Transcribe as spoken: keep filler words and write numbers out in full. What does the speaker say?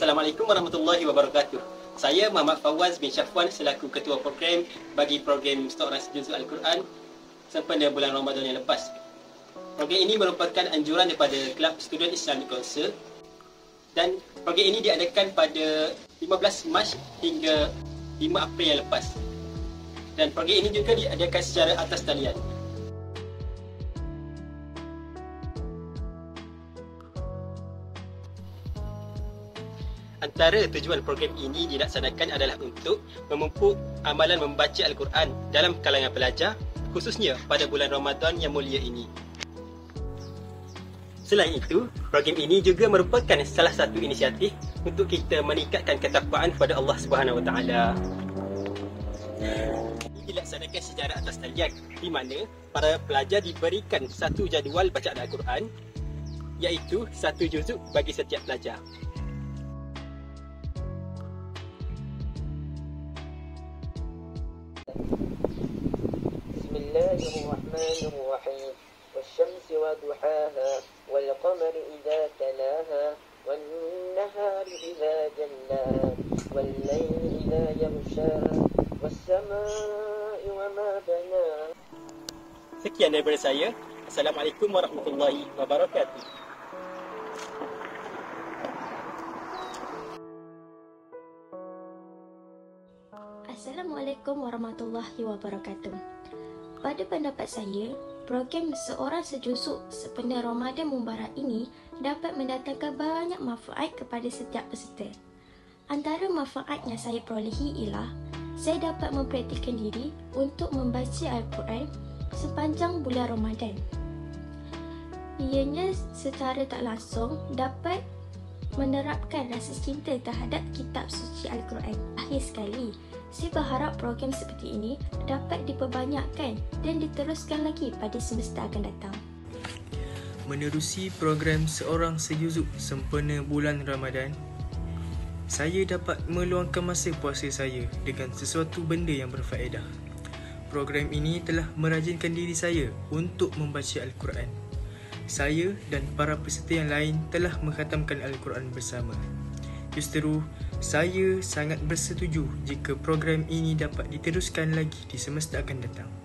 Assalamualaikum warahmatullahi wabarakatuh. Saya Muhammad Fawaz bin Syafwan selaku Ketua Program bagi program Seorang Sejuzuk Al-Quran sempena bulan Ramadan yang lepas. Program ini merupakan anjuran daripada Kelab Student Islamic Council dan program ini diadakan pada lima belas Mac hingga lima April yang lepas. Dan program ini juga diadakan secara atas talian. Antara tujuan program ini dilaksanakan adalah untuk memupuk amalan membaca Al-Quran dalam kalangan pelajar, khususnya pada bulan Ramadan yang mulia ini. Selain itu, program ini juga merupakan salah satu inisiatif untuk kita meningkatkan ketakwaan kepada Allah Subhanahu Wa Taala. Ini dilaksanakan secara atas talian, di mana para pelajar diberikan satu jadual bacaan Al-Quran, iaitu satu juzuk bagi setiap pelajar. Bismillahirrahmanirrahim. Wasyamsi wa duhaha wal qamari idza talaha wan nahari idza jallaha wal layli idza yaghsha was samaa'i wa ma banaha. Sekian daripada saya. Assalamualaikum warahmatullahi wabarakatuh. Assalamualaikum warahmatullahi wabarakatuh. Pada pendapat saya, program Seorang Sejuzuk sempena Ramadan Mubarak ini dapat mendatangkan banyak manfaat kepada setiap peserta. Antara manfaat yang saya perolehi ialah saya dapat mempraktikkan diri untuk membaca Al-Quran sepanjang bulan Ramadan. Ianya secara tak langsung dapat menerapkan rasa cinta terhadap kitab suci Al-Quran. Akhir sekali, saya berharap program seperti ini dapat diperbanyakkan dan diteruskan lagi pada semester akan datang. Menerusi program Seorang Sejuzuk sempena bulan Ramadan, saya dapat meluangkan masa puasa saya dengan sesuatu benda yang berfaedah. Program ini telah merajinkan diri saya untuk membaca Al-Quran. Saya dan para peserta yang lain telah mengkhatamkan Al-Quran bersama. Justeru, saya sangat bersetuju jika program ini dapat diteruskan lagi di semester akan datang.